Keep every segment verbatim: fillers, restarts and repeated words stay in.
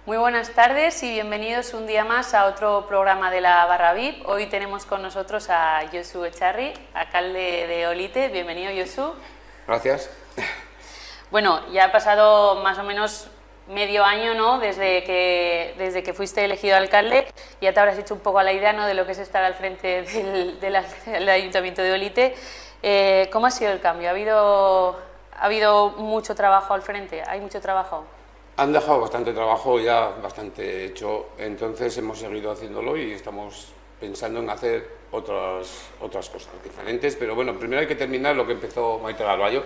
Muy buenas tardes y bienvenidos un día más a otro programa de la Barra V I P. Hoy tenemos con nosotros a Josu Echarri, alcalde de Olite. Bienvenido, Josu. Gracias. Bueno, ya ha pasado más o menos medio año, ¿no?, desde que, desde que fuiste elegido alcalde. Ya te habrás hecho un poco a la idea, ¿no?, de lo que es estar al frente del, del, del Ayuntamiento de Olite. Eh, ¿Cómo ha sido el cambio? ¿Ha habido, ¿Ha habido mucho trabajo al frente? ¿Hay mucho trabajo? Han dejado bastante trabajo ya, bastante hecho, entonces hemos seguido haciéndolo y estamos pensando en hacer otras, otras cosas diferentes, pero bueno, primero hay que terminar lo que empezó Maite Garballo,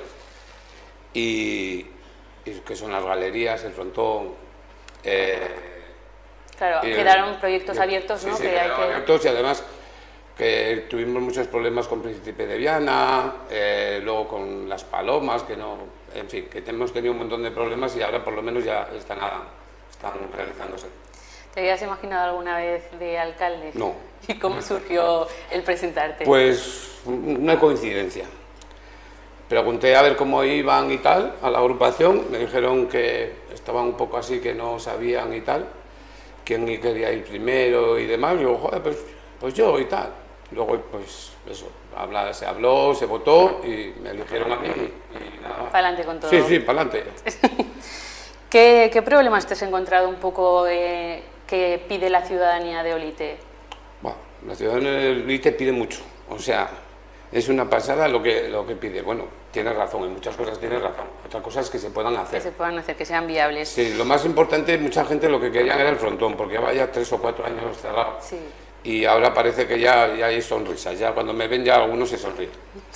y, y que son las galerías, el frontón. Eh, claro, y, quedaron proyectos y, abiertos, ¿no? Sí, que sí, hay que... abiertos, y además que tuvimos muchos problemas con Príncipe de Viana, eh, luego con las palomas, que no, en fin, que hemos tenido un montón de problemas y ahora por lo menos ya están, a, están realizándose. ¿Te habías imaginado alguna vez de alcalde? No. ¿Y cómo surgió el presentarte? Pues una coincidencia. Pregunté a ver cómo iban y tal a la agrupación, me dijeron que estaban un poco así, que no sabían y tal, quién quería ir primero y demás, y yo, joder, pues, pues yo y tal. Luego, pues, eso, habla, se habló, se votó y me eligieron a mí y nada. Para adelante con todo. Sí, sí, para adelante. ¿Qué, ¿Qué problemas te has encontrado un poco eh, que pide la ciudadanía de Olite? Bueno, la ciudadanía de Olite pide mucho, o sea, es una pasada lo que, lo que pide. Bueno, tienes razón, en muchas cosas tienes razón, otras cosas que se puedan hacer. Que se puedan hacer, que sean viables. Sí, lo más importante, mucha gente lo que quería era el frontón, porque lleva ya tres o cuatro años cerrado. Sí. Y ahora parece que ya, ya hay sonrisas, ya cuando me ven ya algunos se sonríen.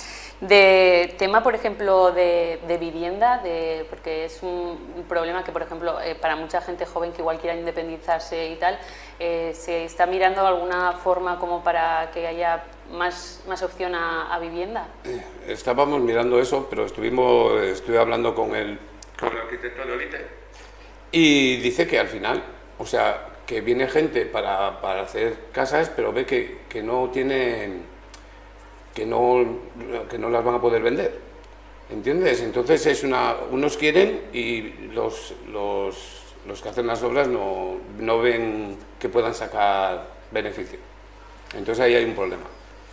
De tema, por ejemplo, de, de vivienda, de, porque es un, un problema que, por ejemplo, eh, para mucha gente joven que igual quiera independizarse y tal, eh, se está mirando alguna forma como para que haya más, más opción a, a vivienda. Eh, estábamos mirando eso, pero estuvimos, estuve hablando con el, con el arquitecto de Olite y dice que al final, o sea, que viene gente para, para hacer casas, pero ve que, que no tienen, que no, que no las van a poder vender, ¿entiendes? Entonces es una, unos quieren y los, los, los que hacen las obras no, no ven que puedan sacar beneficio. Entonces ahí hay un problema.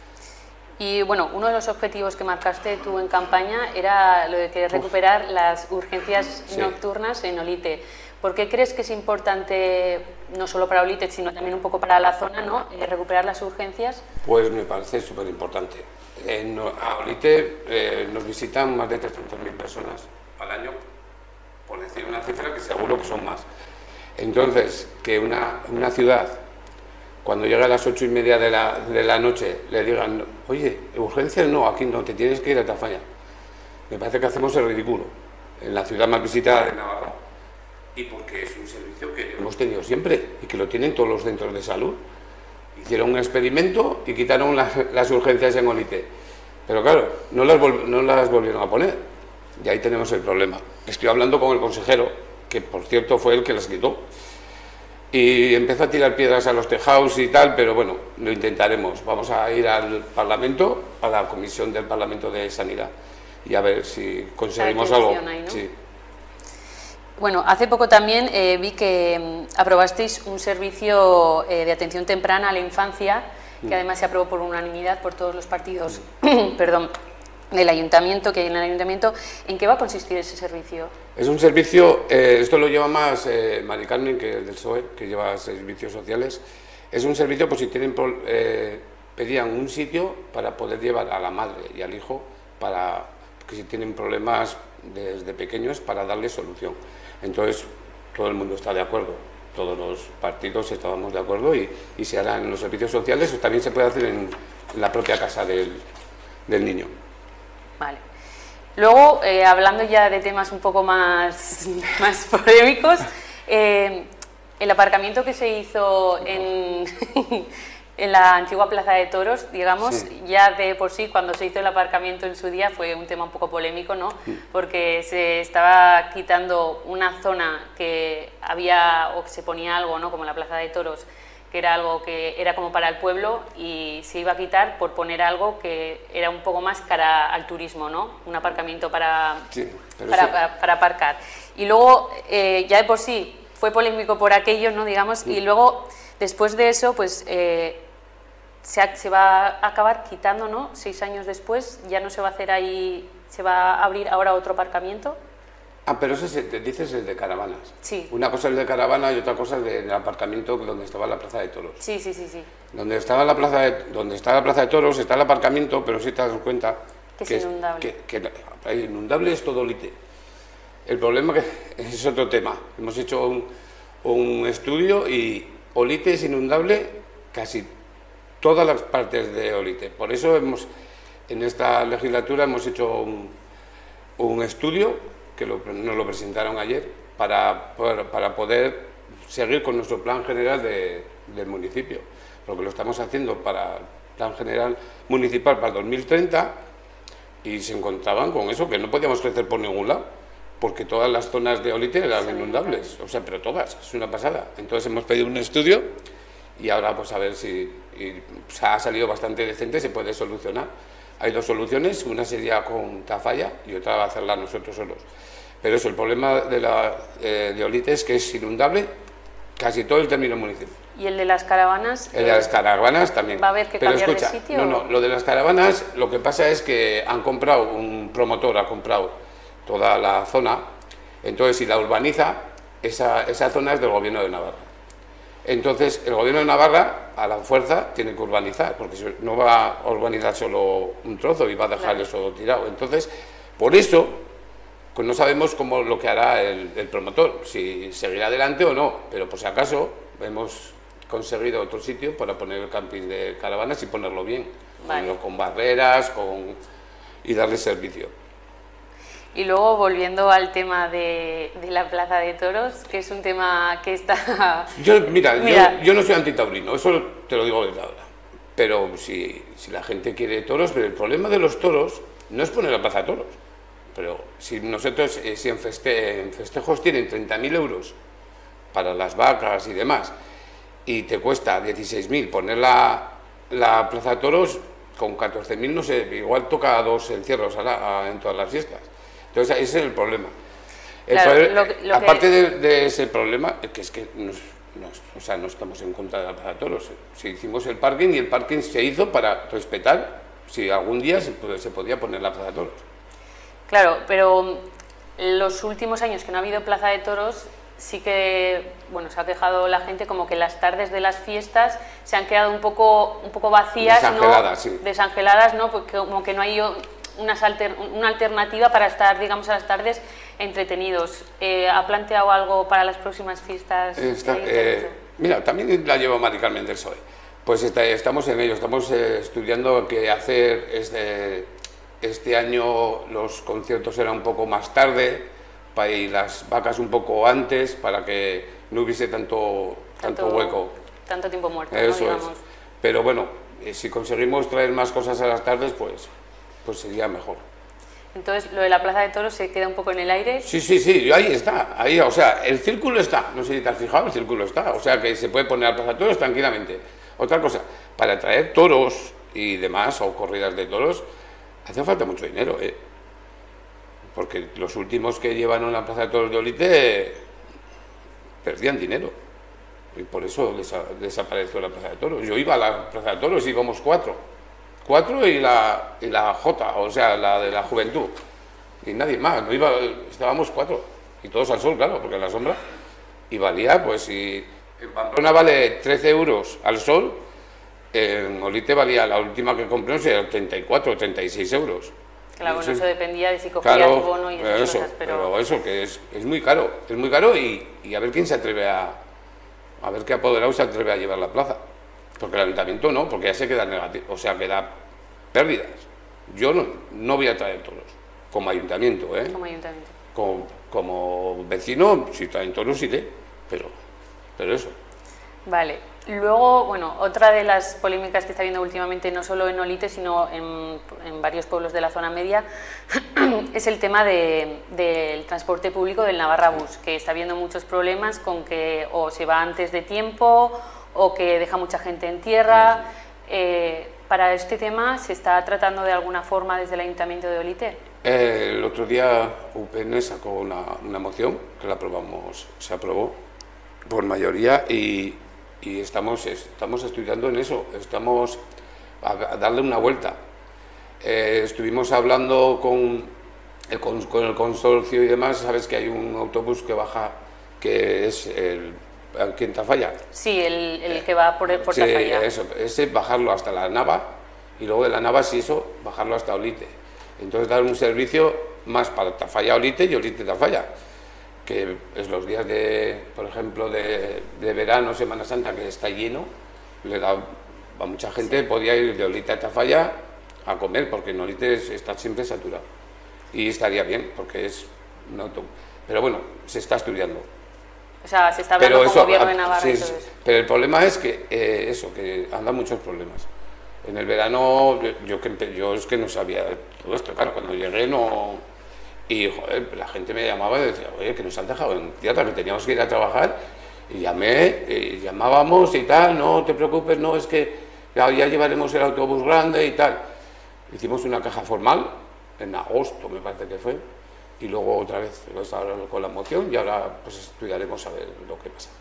Y bueno, uno de los objetivos que marcaste tú en campaña era lo de que recuperar Uf. las urgencias sí. nocturnas en Olite. ¿Por qué crees que es importante, no solo para Olite, sino también un poco para la zona, ¿no?, eh, recuperar las urgencias? Pues me parece súper importante. En a Olite eh, nos visitan más de trescientas mil personas al año, por decir una cifra que seguro que son más. Entonces, que una, una ciudad, cuando llega a las ocho y media de la, de la noche, le digan, oye, urgencias no, aquí no, te tienes que ir a Tafalla. Me parece que hacemos el ridículo en la ciudad más visitada de Navarra. Y porque es un servicio que hemos tenido siempre y que lo tienen todos los centros de salud. Hicieron un experimento y quitaron las, las urgencias en Olite. Pero claro, no las, no las volvieron a poner. Y ahí tenemos el problema. Estoy hablando con el consejero, que por cierto fue el que las quitó. Y empezó a tirar piedras a los tejados y tal, pero bueno, lo intentaremos. Vamos a ir al Parlamento, a la Comisión del Parlamento de Sanidad, y a ver si conseguimos algo. Ahí, ¿no? Sí. Bueno, hace poco también eh, vi que mm, aprobasteis un servicio eh, de atención temprana a la infancia, que además se aprobó por unanimidad por todos los partidos perdón, del ayuntamiento, que hay en el ayuntamiento. ¿En qué va a consistir ese servicio? Es un servicio, eh, esto lo lleva más eh, Mari Carmen, que es del P S O E, que lleva servicios sociales. Es un servicio, pues si tienen, eh, pedían un sitio para poder llevar a la madre y al hijo, para que si tienen problemas desde pequeños, para darles solución. Entonces, todo el mundo está de acuerdo, todos los partidos estábamos de acuerdo y, y se hará en los servicios sociales, o también se puede hacer en, en la propia casa del, del niño. Vale. Luego, eh, hablando ya de temas un poco más, más polémicos, eh, el aparcamiento que se hizo en... en la antigua Plaza de Toros, digamos, sí. ya de por sí, cuando se hizo el aparcamiento en su día, fue un tema un poco polémico, ¿no? Sí. Porque se estaba quitando una zona que había, o que se ponía algo, ¿no?, como la Plaza de Toros, que era algo que era como para el pueblo, y se iba a quitar por poner algo que era un poco más cara al turismo, ¿no? Un aparcamiento para, sí, para, eso... para, para aparcar. Y luego, eh, ya de por sí, fue polémico por aquello, ¿no? Digamos, y luego, después de eso, pues eh, se, ha, se va a acabar quitando, ¿no? Seis años después, ya no se va a hacer ahí, se va a abrir ahora otro aparcamiento. Ah, pero ese te dices el de caravanas. Sí. Una cosa es el de caravana y otra cosa es el aparcamiento donde estaba la plaza de toros. Sí, sí, sí, sí. Donde estaba la plaza de, donde está la plaza de toros está el aparcamiento, pero si te das cuenta que, que es inundable. Que, que, inundable es todo Olite. El problema que es otro tema. Hemos hecho un, un estudio y Olite es inundable casi todas las partes de Olite. Por eso hemos en esta legislatura hemos hecho un, un estudio que lo, nos lo presentaron ayer, para, para, para poder seguir con nuestro plan general de, del municipio. Porque lo estamos haciendo para el plan general municipal para dos mil treinta y se encontraban con eso, que no podíamos crecer por ningún lado, porque todas las zonas de Olite eran inundables, o sea, pero todas, es una pasada. Entonces hemos pedido un estudio y ahora pues a ver si y, pues, ha salido bastante decente, se puede solucionar. Hay dos soluciones, una sería con Tafalla y otra va a hacerla nosotros solos. Pero eso, el problema de, la, eh, de Olite es que es inundable casi todo el término municipal. ¿Y el de las caravanas? El de las caravanas también. ¿Va a haber que Pero cambiar escucha, de sitio? No, no, lo de las caravanas, lo que pasa es que han comprado, un promotor ha comprado toda la zona, entonces si la urbaniza, esa, esa zona es del Gobierno de Navarra. Entonces, el Gobierno de Navarra, a la fuerza, tiene que urbanizar, porque no va a urbanizar solo un trozo y va a dejar claro. Eso tirado. Entonces, por eso, pues no sabemos cómo lo que hará el, el promotor, si seguirá adelante o no, pero por si acaso hemos conseguido otro sitio para poner el camping de caravanas y ponerlo bien, vale. Ponerlo con barreras con, y darle servicio. Y luego, volviendo al tema de, de la Plaza de Toros, que es un tema que está... Yo, mira, mira. Yo, yo no soy antitaurino, eso te lo digo desde ahora. Pero si, si la gente quiere toros, pero el problema de los toros no es poner la Plaza de Toros. Pero si nosotros, eh, si en, feste, en festejos tienen treinta mil euros para las vacas y demás, y te cuesta dieciséis mil poner la, la Plaza de Toros, con catorce mil, no sé, igual toca dos encierros a la, a, en todas las fiestas. Entonces, ese es el problema. El claro, poder, lo, lo aparte que... de, de ese problema, que es que nos, nos, o sea, no estamos en contra de la Plaza de Toros. Si hicimos el parking y el parking se hizo para respetar si algún día se, se podía poner la Plaza de Toros. Claro, pero los últimos años que no ha habido Plaza de Toros, sí que, bueno, se ha quejado la gente como que las tardes de las fiestas se han quedado un poco, un poco vacías, desangeladas, ¿no? Sí. Desangeladas, ¿no? Porque como que no hay unas alter, una alternativa para estar, digamos, a las tardes entretenidos. Eh, ¿Ha planteado algo para las próximas fiestas? Está, eh, mira, también la lleva Mari Carmen del P S O E. Pues está, estamos en ello, estamos eh, estudiando qué hacer. Este, este año los conciertos serán un poco más tarde para, y las vacas un poco antes para que no hubiese tanto, tanto, tanto hueco. Tanto tiempo muerto, Eso ¿no? Es. Pero bueno, eh, si conseguimos traer más cosas a las tardes, pues... pues sería mejor. Entonces, lo de la Plaza de Toros se queda un poco en el aire. Sí, sí, sí, ahí está, ahí, o sea, el círculo está, no sé si te has fijado, el círculo está, o sea que se puede poner la Plaza de Toros tranquilamente. Otra cosa, para traer toros y demás, o corridas de toros, hace falta mucho dinero, ¿eh? Porque los últimos que llevaron la Plaza de Toros de Olite perdían dinero, y por eso desa desapareció la Plaza de Toros. Yo iba a la Plaza de Toros y íbamos cuatro. Cuatro y la, y la J, o sea, la de la juventud. Y nadie más, no iba, estábamos cuatro. Y todos al sol, claro, porque en la sombra. Y valía, pues, si en Pamplona vale trece euros al sol, en Olite valía, la última que compré, no sé, treinta y cuatro o treinta y seis euros. Claro, bueno, eso dependía de si cogías claro, bono y esas eso, cosas, pero... pero eso, que es, es muy caro, es muy caro y, y a ver quién se atreve a... A ver qué apoderado se atreve a llevar la plaza. Porque el ayuntamiento no, porque ya se queda negativo, o sea, queda pérdidas. Yo no, no voy a traer toros, como ayuntamiento, ¿eh? Como ayuntamiento. Como, como vecino, si traen toros iré, pero, pero eso. Vale. Luego, bueno, otra de las polémicas que está habiendo últimamente, no solo en Olite, sino en, en varios pueblos de la zona media, es el tema de, del transporte público del Navarra Bus, que está habiendo muchos problemas con que o se va antes de tiempo o que deja mucha gente en tierra. Eh, ¿Para este tema se está tratando de alguna forma desde el Ayuntamiento de Olite? Eh, el otro día U P N sacó una, una moción que la aprobamos, se aprobó por mayoría, y, y estamos, estamos estudiando en eso, estamos a, a darle una vuelta. Eh, estuvimos hablando con el, con, con el consorcio y demás, sabes que hay un autobús que baja, que es el, aquí en Tafalla. Sí, el, el que va por, por sí, Tafalla. Eso, ese bajarlo hasta la Nava, y luego de la Nava, si eso, bajarlo hasta Olite. Entonces dar un servicio más para Tafalla Olite y Olite Tafalla, que es los días de, por ejemplo, de, de verano, Semana Santa, que está lleno, le da a mucha gente, sí. Podía ir de Olite a Tafalla a comer, porque en Olite está siempre saturado. Y estaría bien, porque es un auto. Pero bueno, se está estudiando. O sea, se está hablando con el gobierno de Navarra. Sí, sí. Pero el problema es que, eh, eso, que andan muchos problemas. En el verano, yo, yo, yo es que no sabía todo esto, claro, cuando llegué no... Y, joder, la gente me llamaba y decía, oye, que nos han dejado en tierra, que teníamos que ir a trabajar. Y llamé, y llamábamos y tal, no te preocupes, no, es que ya, ya llevaremos el autobús grande y tal. Hicimos una caja formal, en agosto me parece que fue, y luego otra vez pues, ahora con la moción, y ahora pues estudiaremos a ver lo que pasa.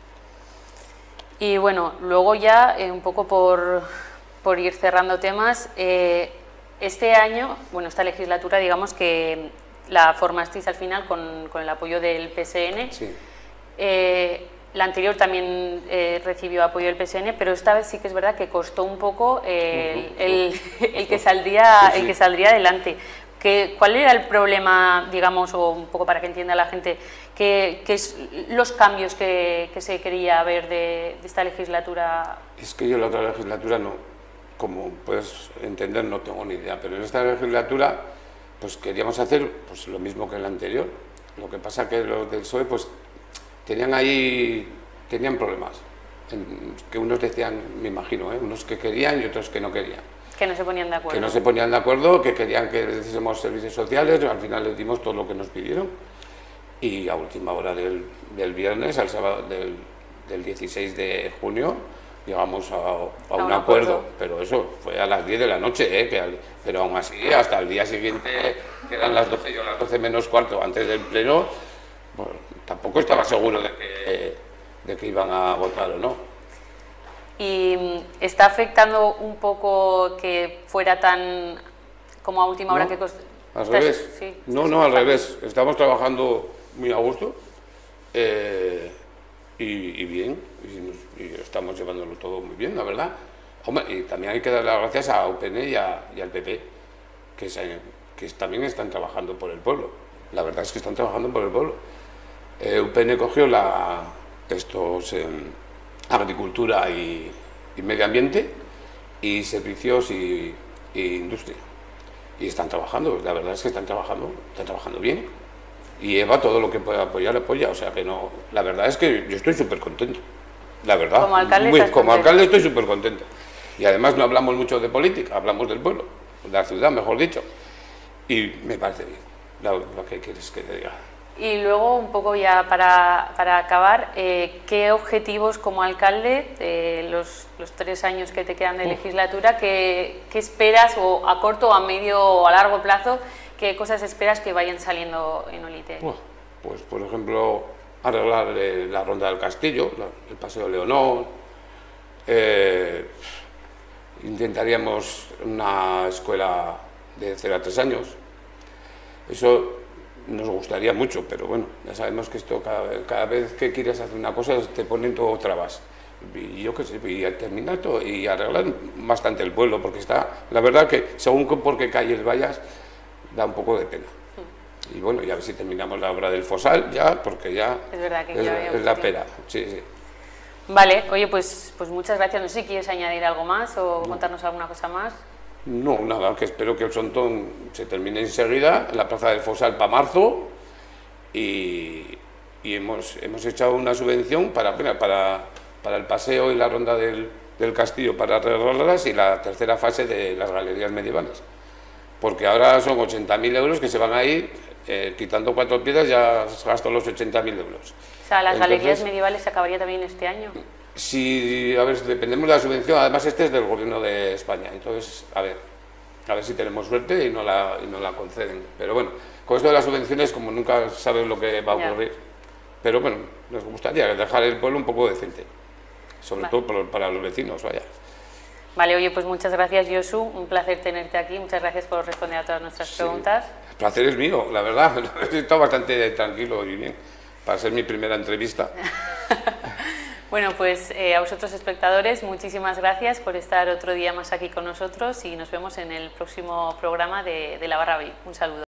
Y bueno, luego ya, eh, un poco por, por ir cerrando temas, eh, este año, bueno, esta legislatura, digamos que la formasteis al final con, con el apoyo del P S N. Sí. Eh, la anterior también eh, recibió apoyo del P S N, pero esta vez sí que es verdad que costó un poco eh, uh-huh. el, el, que saldría, sí, sí. el que saldría adelante. Que, ¿Cuál era el problema, digamos, o un poco para que entienda la gente, que, que es los cambios que, que se quería ver de, de esta legislatura? Es que yo la otra legislatura no, como puedes entender, no tengo ni idea, pero en esta legislatura pues queríamos hacer pues, lo mismo que en la anterior. Lo que pasa que los del P S O E pues tenían ahí, tenían problemas, en, que unos decían, me imagino, ¿eh? unos que querían y otros que no querían. Que no se ponían de acuerdo. Que no se ponían de acuerdo, que querían que les hiciésemos servicios sociales, al final les dimos todo lo que nos pidieron. Y a última hora del, del viernes, al sábado del, del dieciséis de junio, llegamos a, a, a un, un acuerdo. acuerdo, pero eso fue a las diez de la noche, ¿eh? que al, pero aún así, hasta el día siguiente, que eran las doce, yo las doce menos cuarto antes del pleno, pues, tampoco estaba seguro de que, de que iban a votar o no. ¿Y está afectando un poco que fuera tan como a última hora no, que cost... al revés. Sí, no, no, al revés. Estamos trabajando muy a gusto eh, y, y bien, y, nos, y estamos llevándolo todo muy bien, la verdad. Hombre, y también hay que dar las gracias a U P N y, a, y al P P, que, se, que también están trabajando por el pueblo. La verdad es que están trabajando por el pueblo. Eh, U P N cogió la, estos... Eh, agricultura y, y medio ambiente, y servicios y, y industria. Y están trabajando, la verdad es que están trabajando, están trabajando bien. Y Eva todo lo que pueda apoyar, apoya. O sea que no, la verdad es que yo estoy súper contento. La verdad, como alcalde, muy, como alcalde estoy súper contento. Y además no hablamos mucho de política, hablamos del pueblo, de la ciudad, mejor dicho. Y me parece bien, lo, lo que quieres que te diga. Y luego, un poco ya para, para acabar, eh, ¿qué objetivos como alcalde, eh, los, los tres años que te quedan de legislatura, qué, qué esperas, o a corto, a medio o a largo plazo, qué cosas esperas que vayan saliendo en Olite? Bueno, pues, por ejemplo, arreglar eh, la Ronda del Castillo, la, el Paseo Leonor, eh, intentaríamos una escuela de cero a tres años, eso nos gustaría mucho, pero bueno, ya sabemos que esto cada, cada vez que quieres hacer una cosa te ponen todo trabas. Y yo qué sé, y terminar todo y arreglar bastante el pueblo, porque está, la verdad que según por qué calles vayas, da un poco de pena. Y bueno, ya a ver si terminamos la obra del Fosal ya, porque ya es, verdad que es, ya es la pera. Sí, sí. Vale, oye, pues, pues muchas gracias. No sé si quieres añadir algo más o no. contarnos alguna cosa más. No, nada, que espero que el Sontón se termine enseguida en la Plaza del Fosal para marzo, y, y hemos, hemos echado una subvención para, para, para el paseo y la ronda del, del castillo para arreglarlas, y la tercera fase de las galerías medievales, porque ahora son ochenta mil euros que se van a ir, eh, quitando cuatro piedras ya gasto los ochenta mil euros. O sea, las Entonces, galerías medievales se acabaría también este año. Si, a ver, dependemos de la subvención, además este es del gobierno de España, entonces, a ver, a ver si tenemos suerte y no la, y no la conceden. Pero bueno, con esto de las subvenciones, como nunca sabes lo que va a ocurrir, pero bueno, nos gustaría dejar el pueblo un poco decente, sobre Vale. todo para, para los vecinos, vaya. Vale, oye, pues muchas gracias, Josu, un placer tenerte aquí, muchas gracias por responder a todas nuestras Sí. preguntas. El placer es mío, la verdad, he estado bastante tranquilo y bien para ser mi primera entrevista. Bueno, pues eh, a vosotros espectadores, muchísimas gracias por estar otro día más aquí con nosotros y nos vemos en el próximo programa de, de La Barra V I P. Un saludo.